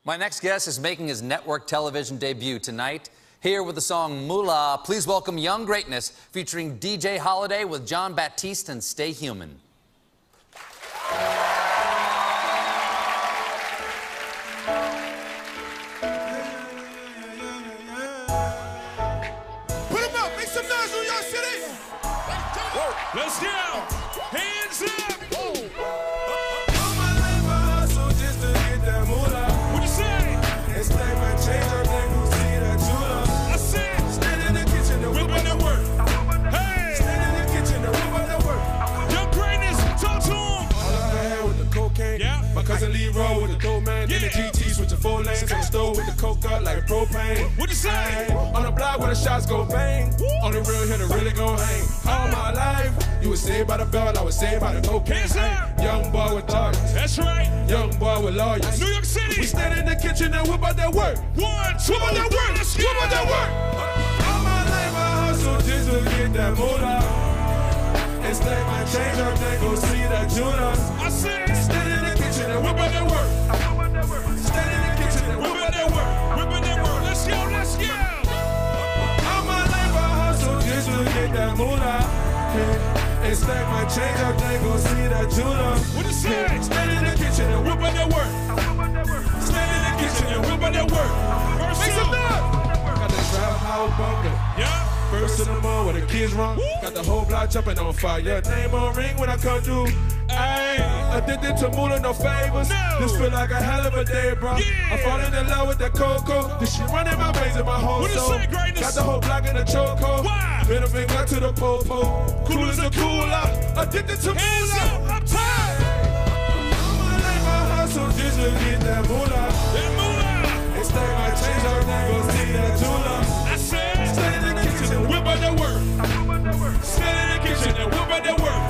My next guest is making his network television debut tonight. Here with the song Moolah, please welcome Young Greatness, featuring DJ Holiday with John Baptiste and Stay Human. Put them up, make some noise, New York City. Let's go. Hands up. All my life I hustle just to get that moolah. What you say? It's like my change up, they gon' see that Judah. I said, stand in the kitchen and whip up that work. Hey, stand in the kitchen and whip up that work. Young Greatness, talk to him. All I had with the cocaine. Yeah. My cousin Leroy with the dope man. Then the GT switching 4 lanes. On the stove with the coke up like a propane. What you say? On the block where the shots go bang. On the real here to really go hang. All my life, you was saved by the bell, I was saved by the cocaine. Young boy with lawyers. That's right. Young boy with lawyers. New York City. We stand in the kitchen and whip out that work. 1, 2, whip out that work. Whip out that work. All my life I hustle just to get that moolah. It's like my change up, they gon' see that Judah. I said, stand in the kitchen and whip out that work. Stand in the kitchen and whip out that work. Whip out that work. Let's go, let's go. All my life I hustle just to get that moolah. It's like my change up, they gon' see that Judah. What you say? Stand in the kitchen and whip out that work. Stand in the kitchen and whip out that work. Make some noise. Got the trap house bunker. Yeah. First in the mall where the kids run. Got the whole block jumping on fire. Your name on ring when I come through. Ayy, addicted to Moolah, no favors. No. This feel like a hell of a day, bro. Yeah. I'm falling in love with that cocoa. This shit running my veins and my whole soul. Got the whole block in the chokehold. Middle finger to the popo. Cool as a cooler. Addicted to Moolah. I'm tired. All my life I hustle just to get that moolah. That moolah. It's like my change up, they gon' see that Judah. I said, stand in the kitchen and whip out that work. Stand in the kitchen and whip out that work.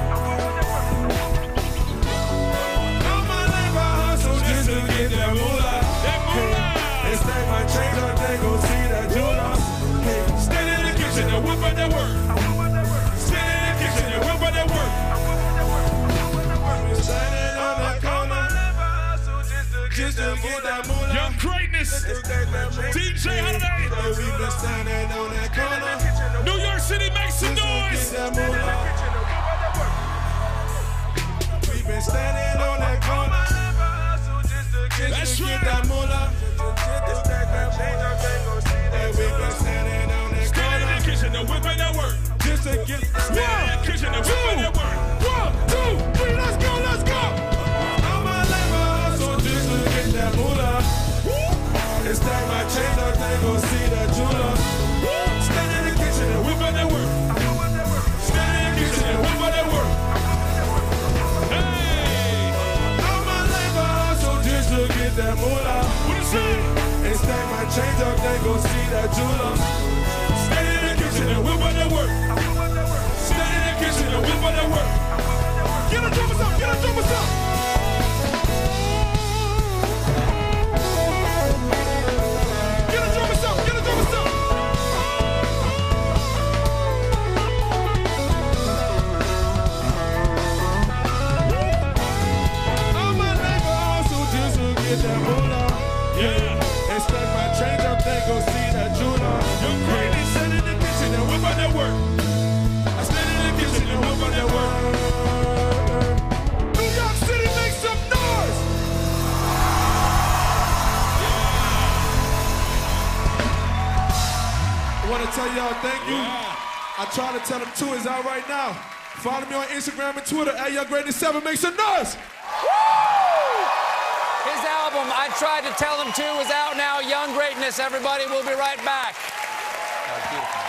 All my life I hustle just to get that moolah. That moolah. It's like my change up, they gon' see that Judah. Stand in the kitchen and whip out that work. Stand in the kitchen and whip out that work. Standing on that corner just to get that moolah. Young Greatness, DJ Holiday. We been standing on that corner. New York City, make some noise. We been standing on that corner. That's right. That moolah. We been standing on that corner. Stand in the kitchen and whip out that work. Just to get stand in the kitchen and whip out that work. 1, 2, 3, let's go, let's go. All my life I hustle just to get that moolah. It's like my chain up, they gon' see that Judah. Stand in the kitchen and whip out that work. Stand in the kitchen and whip out that work. Hey! All my life I hustle just to get that moolah. What you say? It's like my chain up, they gon' see that Judah. Stand in the kitchen and whip out that work. Stand in the kitchen and whip out that work. Get a drummers up, get a drummers up. That moolah, yeah. It's like my change up, they gon' see that Judah. Young Greatness, stand in the kitchen and whip out that work. I stand in the kitchen and whip out that work. New York City, make some noise. I want to tell y'all thank you. I try to tell them too, it's out right now. Follow me on Instagram and Twitter at Young Greatness 7. Make some noise. His album, I Tried to Tell Him To, is out now. Young Greatness, everybody. We'll be right back. That was beautiful.